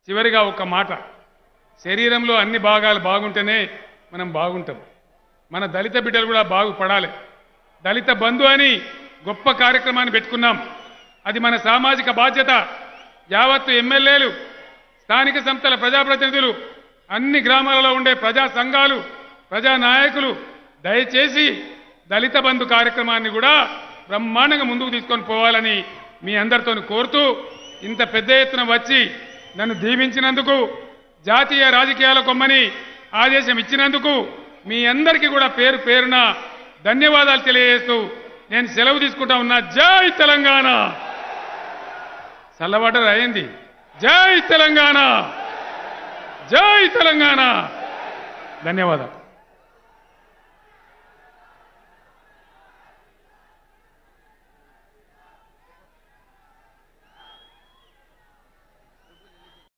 చివరిగా ఒక మాట, శరీరంలో అన్ని భాగాలు బాగుంటేనే మనం బాగుంటాం. మన దళిత బిడ్డలు కూడా బాగుపడాలి. దళిత బంధు అని గొప్ప కార్యక్రమాన్ని పెట్టుకున్నాం. అది మన సామాజిక బాధ్యత. యావత్తు ఎమ్మెల్యేలు, స్థానిక సంస్థల ప్రజాప్రతినిధులు, అన్ని గ్రామాలలో ఉండే ప్రజా సంఘాలు, ప్రజా నాయకులు దయచేసి దళిత బంధు కార్యక్రమాన్ని కూడా బ్రహ్మాండంగా ముందుకు తీసుకొని పోవాలని మీ అందరితో కోరుతూ, ఇంత పెద్ద ఎత్తున వచ్చి నన్ను దీవించినందుకు, జాతీయ రాజకీయాల కొమ్మని ఆదేశం ఇచ్చినందుకు మీ అందరికీ కూడా పేరు పేరున ధన్యవాదాలు తెలియజేస్తూ నేను సెలవు తీసుకుంటా ఉన్నా. జై తెలంగాణ. చల్లబడ్డ అయింది. జై తెలంగాణ, జై తెలంగాణ. ధన్యవాదాలు.